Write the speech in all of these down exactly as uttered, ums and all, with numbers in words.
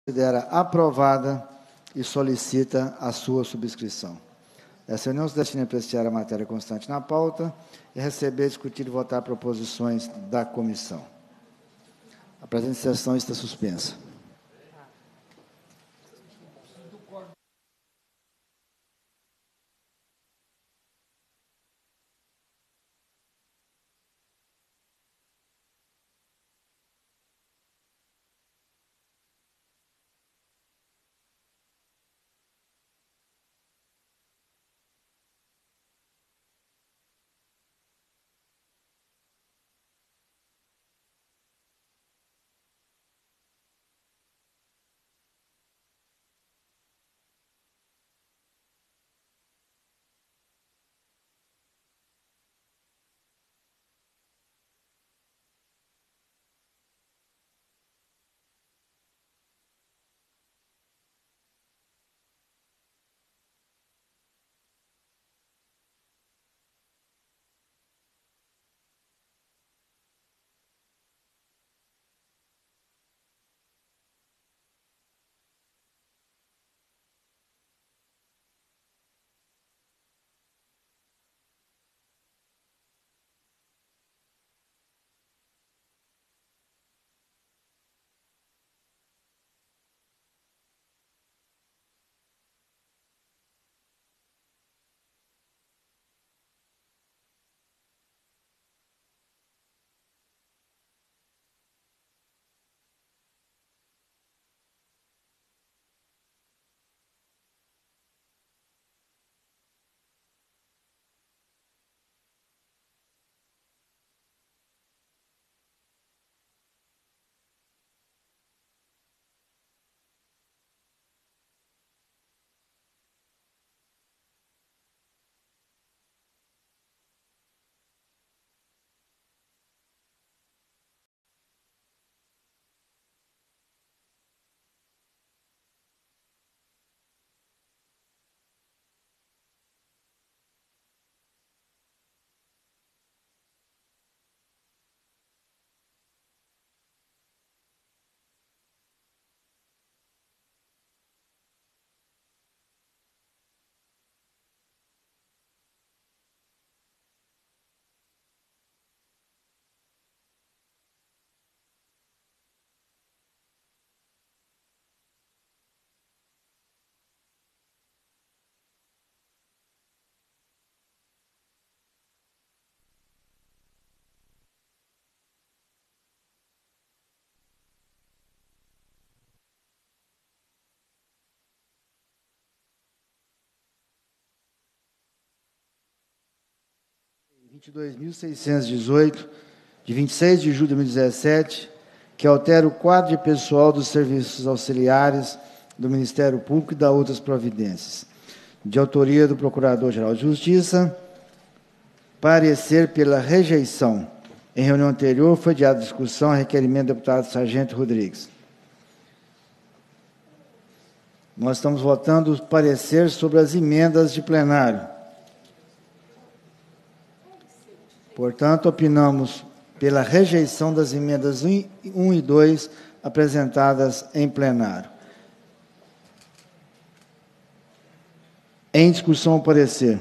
considera aprovada e solicita a sua subscrição. Essa reunião se destina a apreciar a matéria constante na pauta e receber, discutir e votar proposições da comissão. A presente sessão está suspensa. vinte e dois mil seiscentos e dezoito, de vinte e seis de julho de dois mil e dezessete, que altera o quadro de pessoal dos serviços auxiliares do Ministério Público e da outras providências. De autoria do Procurador-Geral de Justiça, parecer pela rejeição. Em reunião anterior, foi adiada a discussão a requerimento do deputado Sargento Rodrigues. Nós estamos votando o parecer sobre as emendas de plenário. Portanto, opinamos pela rejeição das emendas um e dois apresentadas em plenário. Em discussão o parecer.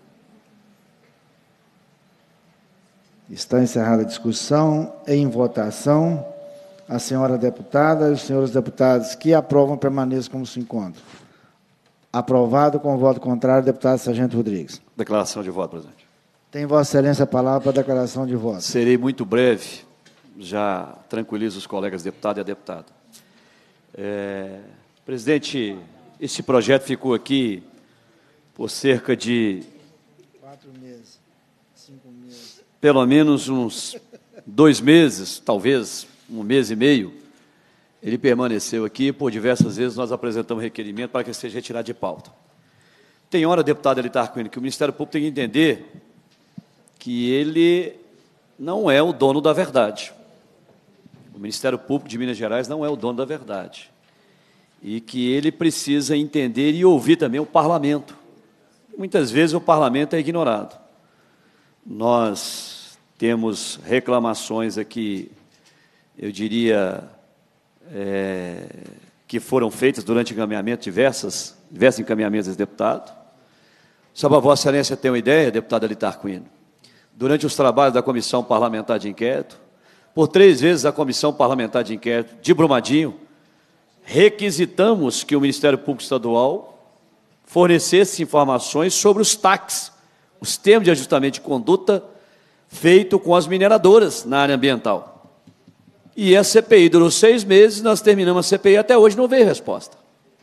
Está encerrada a discussão. Em votação, a senhora deputada e os senhores deputados que aprovam permaneçam como se encontram. Aprovado com voto contrário, deputado Sargento Rodrigues. Declaração de voto, presidente. Tem Vossa Excelência a palavra para a declaração de voto. Serei muito breve, já tranquilizo os colegas deputados e a deputada. É, presidente, esse projeto ficou aqui por cerca de... Quatro meses, cinco meses. Pelo menos uns dois meses, talvez um mês e meio. Ele permaneceu aqui, por diversas vezes nós apresentamos requerimento para que ele seja retirado de pauta. Tem hora, deputado Elitarquino, que o Ministério Público tem que entender que ele não é o dono da verdade. O Ministério Público de Minas Gerais não é o dono da verdade. E que ele precisa entender e ouvir também o parlamento. Muitas vezes o parlamento é ignorado. Nós temos reclamações aqui, eu diria, é, que foram feitas durante o encaminhamento, diversas, diversos encaminhamentos desse deputado. Só para Vossa Excelência ter uma ideia, deputado Ali Tarquínio, durante os trabalhos da Comissão Parlamentar de Inquérito, por três vezes a Comissão Parlamentar de Inquérito de Brumadinho, requisitamos que o Ministério Público Estadual fornecesse informações sobre os T A Cs, os termos de ajustamento de conduta feito com as mineradoras na área ambiental. E a C P I durou seis meses, nós terminamos a C P I, até hoje não veio resposta.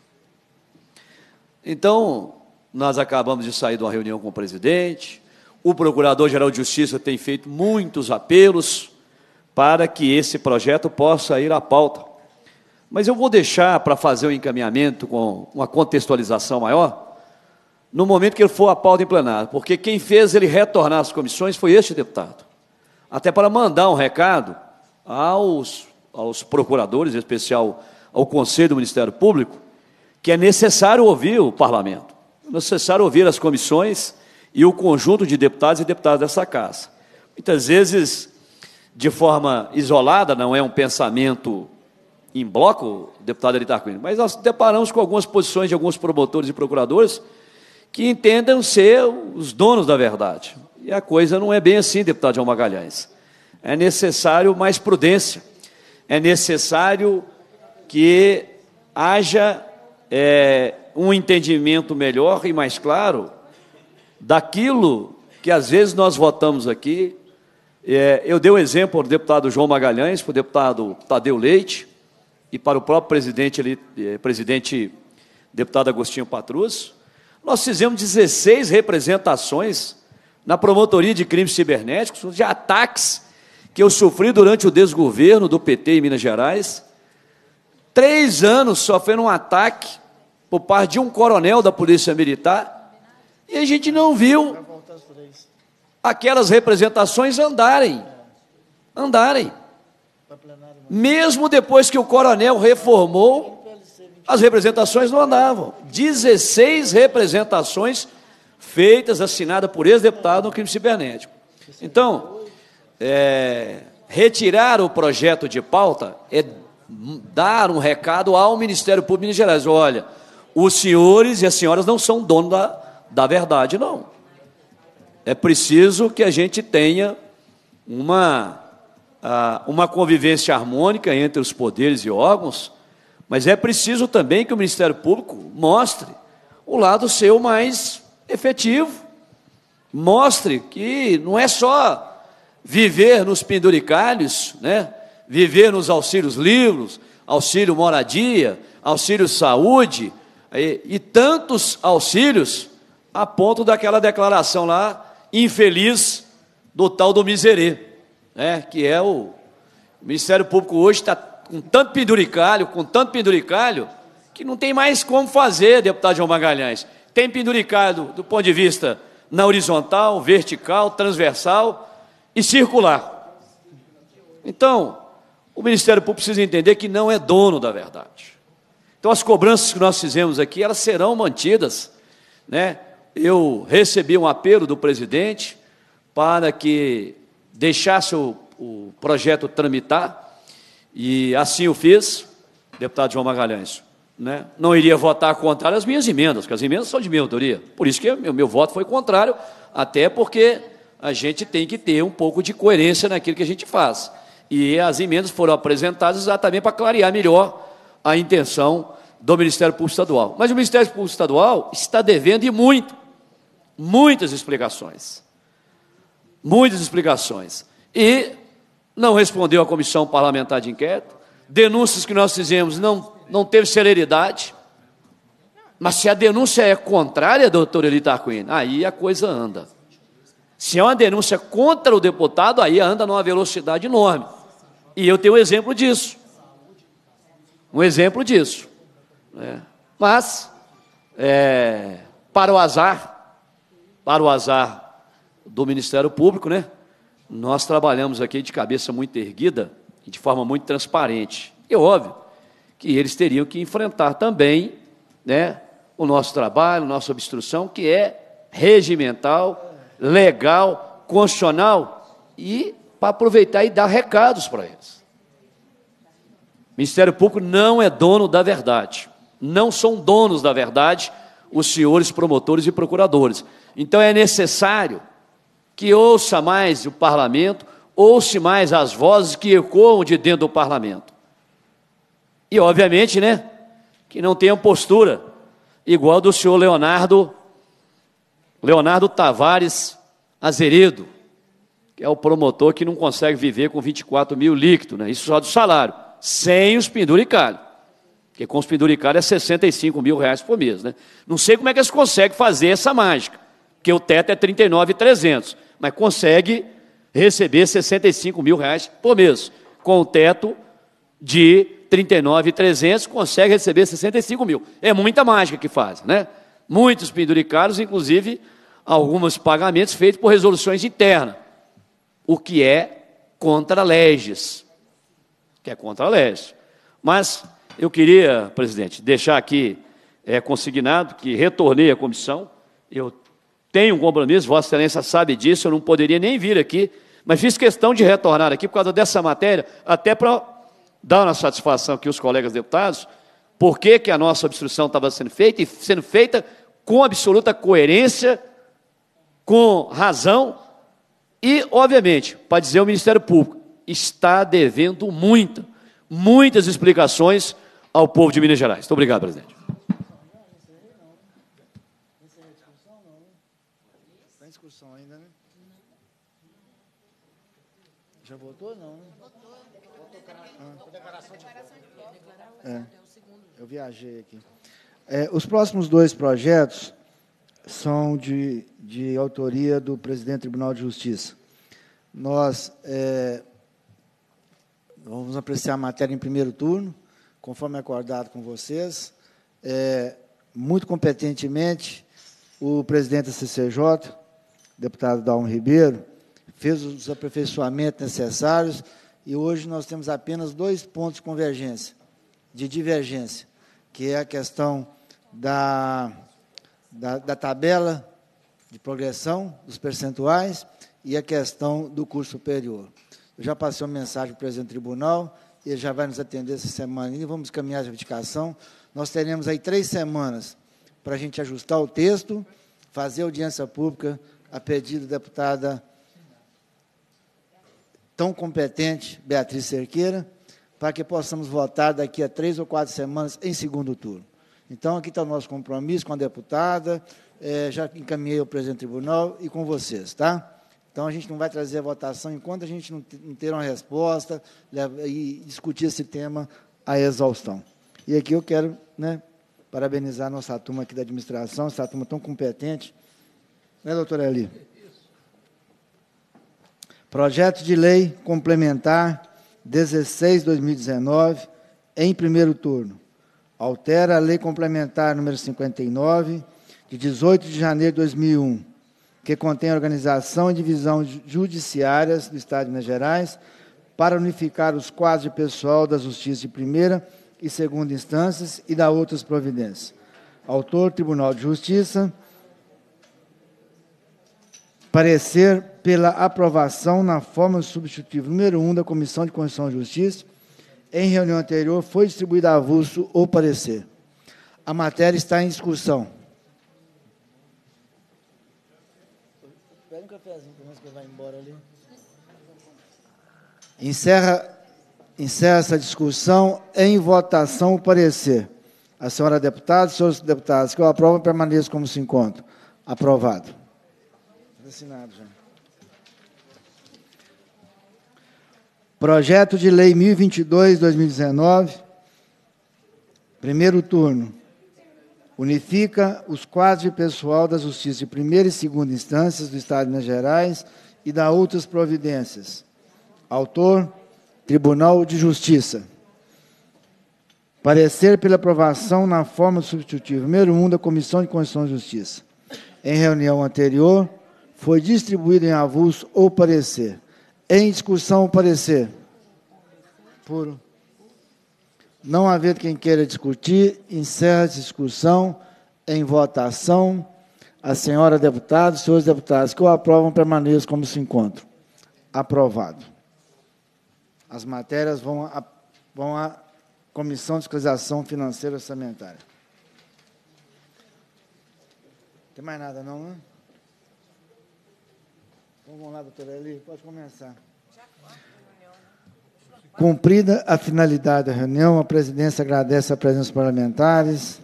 Então, nós acabamos de sair de uma reunião com o presidente, o Procurador-Geral de Justiça tem feito muitos apelos para que esse projeto possa ir à pauta. Mas eu vou deixar para fazer o encaminhamento com uma contextualização maior, no momento que ele for à pauta em plenário, porque quem fez ele retornar às comissões foi este deputado. Até para mandar um recado aos, aos procuradores, em especial ao Conselho do Ministério Público, que é necessário ouvir o parlamento, é necessário ouvir as comissões e o conjunto de deputados e deputadas dessa casa. Muitas vezes, de forma isolada, não é um pensamento em bloco, deputado Ali Tarquínio, mas nós deparamos com algumas posições de alguns promotores e procuradores que entendem ser os donos da verdade. E a coisa não é bem assim, deputado João Magalhães. É necessário mais prudência, é necessário que haja é, um entendimento melhor e mais claro daquilo que às vezes nós votamos aqui. É, eu dei o um exemplo para o deputado João Magalhães, para o deputado Tadeu Leite e para o próprio presidente, ele, é, presidente deputado Agostinho Patrus. Nós fizemos dezesseis representações na promotoria de crimes cibernéticos, de ataques que eu sofri durante o desgoverno do P T em Minas Gerais. Três anos sofrendo um ataque por parte de um coronel da Polícia Militar, e a gente não viu aquelas representações andarem, andarem. Mesmo depois que o coronel reformou, as representações não andavam. dezesseis representações feitas, assinadas por ex-deputado no crime cibernético. Então, é, retirar o projeto de pauta é dar um recado ao Ministério Público de Minas Gerais. Olha, os senhores e as senhoras não são donos da, da verdade, não. É preciso que a gente tenha uma, uma convivência harmônica entre os poderes e órgãos, mas é preciso também que o Ministério Público mostre o lado seu mais efetivo, mostre que não é só viver nos penduricalhos, né? Viver nos auxílios livres, auxílio moradia, auxílio saúde, e, e tantos auxílios, a ponto daquela declaração lá, infeliz, do tal do miserê, né? Que é o, o Ministério Público hoje está com tanto penduricalho, com tanto penduricalho, que não tem mais como fazer, deputado João Magalhães. Tem penduricalho do, do ponto de vista na horizontal, vertical, transversal e circular. Então, o Ministério Público precisa entender que não é dono da verdade. Então, as cobranças que nós fizemos aqui, elas serão mantidas, né? Eu recebi um apelo do presidente para que deixasse o, o projeto tramitar, e assim o fiz, deputado João Magalhães, né? Não iria votar contrário às minhas emendas, porque as emendas são de minha autoria. Por isso que o meu, meu voto foi contrário, até porque a gente tem que ter um pouco de coerência naquilo que a gente faz. E as emendas foram apresentadas exatamente para clarear melhor a intenção do Ministério Público Estadual. Mas o Ministério Público Estadual está devendo, e muito, muitas explicações. Muitas explicações. E não respondeu à Comissão Parlamentar de Inquérito, denúncias que nós fizemos não, não teve celeridade, mas se a denúncia é contrária, doutor Eli Tarquínio, aí a coisa anda. Se é uma denúncia contra o deputado, aí anda numa velocidade enorme. E eu tenho um exemplo disso. Um exemplo disso. É. Mas, é, para o azar, para o azar do Ministério Público, né, nós trabalhamos aqui de cabeça muito erguida e de forma muito transparente. E é óbvio que eles teriam que enfrentar também, né, o nosso trabalho, a nossa obstrução, que é regimental, legal, constitucional, e para aproveitar e dar recados para eles. O Ministério Público não é dono da verdade. Não são donos da verdade os senhores promotores e procuradores. Então, é necessário que ouça mais o Parlamento, ouça mais as vozes que ecoam de dentro do Parlamento. E, obviamente, né, que não tenha postura igual do senhor Leonardo, Leonardo Tavares Azeredo, que é o promotor que não consegue viver com vinte e quatro mil líquido, né? Isso só do salário, sem os penduricalhos, porque com os penduricalhos é sessenta e cinco mil reais por mês, né? Não sei como é que eles conseguem fazer essa mágica, porque o teto é trinta e nove mil e trezentos, mas consegue receber sessenta e cinco mil reais por mês, com o teto de trinta e nove mil e trezentos, consegue receber sessenta e cinco mil. É muita mágica que fazem, né? Muitos penduricalhos, inclusive, alguns pagamentos feitos por resoluções internas, o que é contra leges, que é contra leges. Mas eu queria, presidente, deixar aqui é, consignado que retornei à comissão, eu tenho um compromisso, Vossa Excelência sabe disso, eu não poderia nem vir aqui, mas fiz questão de retornar aqui por causa dessa matéria, até para dar uma satisfação aqui aos colegas deputados, por que que a nossa obstrução estava sendo feita, e sendo feita com absoluta coerência, com razão, e, obviamente, para dizer ao Ministério Público, está devendo muito, muitas explicações ao povo de Minas Gerais. Muito obrigado, presidente. Está em discussão ainda, né? Já votou, não? É, eu viajei aqui. É, os próximos dois projetos são de, de autoria do presidente do Tribunal de Justiça. Nós é, vamos apreciar a matéria em primeiro turno, conforme acordado com vocês. É, muito competentemente, o presidente da C C J, deputado Dalmo Ribeiro, fez os aperfeiçoamentos necessários e hoje nós temos apenas dois pontos de convergência, de divergência, que é a questão da, da, da tabela de progressão dos percentuais e a questão do curso superior. Eu já passei uma mensagem para o presidente do tribunal, ele já vai nos atender essa semana e vamos caminhar a reivindicação. Nós teremos aí três semanas para a gente ajustar o texto, fazer audiência pública a pedido da deputada tão competente, Beatriz Cerqueira, para que possamos votar daqui a três ou quatro semanas em segundo turno. Então, aqui está o nosso compromisso com a deputada, é, já encaminhei ao presidente do tribunal e com vocês, tá? Então, a gente não vai trazer a votação enquanto a gente não, não ter uma resposta e discutir esse tema à exaustão. E aqui eu quero, né, parabenizar a nossa turma aqui da administração, essa turma tão competente, né, doutora Eli? Projeto de lei complementar dezesseis barra dois mil e dezenove, em primeiro turno. Altera a lei complementar número cinquenta e nove, de dezoito de janeiro de dois mil e um, que contém a organização e divisão judiciárias do Estado de Minas Gerais para unificar os quadros de pessoal da Justiça de primeira e segunda instâncias e da outras providências. Autor, Tribunal de Justiça. Parecer pela aprovação na forma substitutiva número um da Comissão de Constituição e Justiça. Em reunião anterior, foi distribuído avulso ou parecer. A matéria está em discussão. Pega um cafezinho para nós que vai embora ali. Encerra, encerra essa discussão em votação o parecer. A senhora deputada, senhores deputados, que eu aprovo, permaneça como se encontra. Aprovado. Assinado já. Projeto de Lei mil e vinte e dois, dois mil e dezenove, primeiro turno. Unifica os quadros de pessoal da Justiça de primeira e segunda instâncias do Estado de Minas Gerais e da outras providências. Autor, Tribunal de Justiça. Parecer pela aprovação na forma substitutiva número um da Comissão de Constituição e Justiça. Em reunião anterior, foi distribuído em avulso ou parecer. Em discussão, o parecer. Puro. Não havendo quem queira discutir, encerra a discussão em votação. A senhora deputada, os senhores deputados que o aprovam, permaneçam como se encontram. Aprovado. As matérias vão a, vão a Comissão de Fiscalização Financeira e Orçamentária. Não tem mais nada, não, né? Então, vamos lá, doutora Eli, pode começar. Cumprida a finalidade da reunião, a presidência agradece a presença dos parlamentares,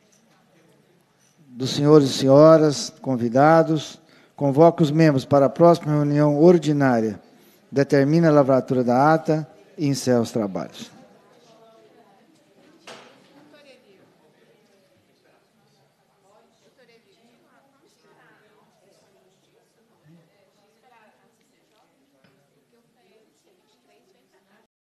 dos senhores e senhoras convidados, convoca os membros para a próxima reunião ordinária, determina a lavratura da ata e encerra os trabalhos.